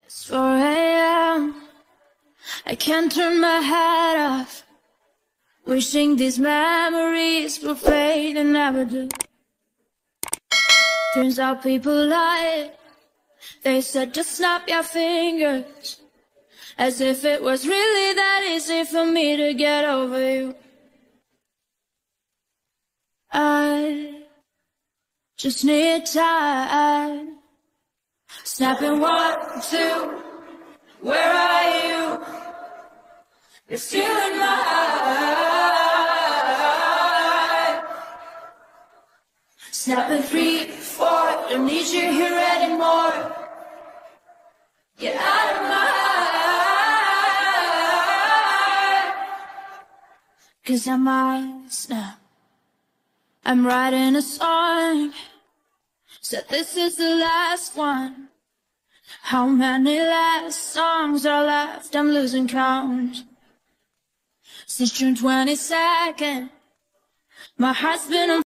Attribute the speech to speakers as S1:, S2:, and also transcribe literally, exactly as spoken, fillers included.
S1: It's four a m I can't turn my head off, wishing these memories will fade and never do. Turns out people lie. They said just snap your fingers, as if it was really that easy for me to get over you. I just need time. Snapping one, two, where are you? You're still in my heart. Snapping three, four, don't need you here anymore. Get out of my heart. 'Cause I might snap. I'm writing a song, said this is the last one. How many last songs are left? I'm losing count. Since June twenty-second, my heart's been on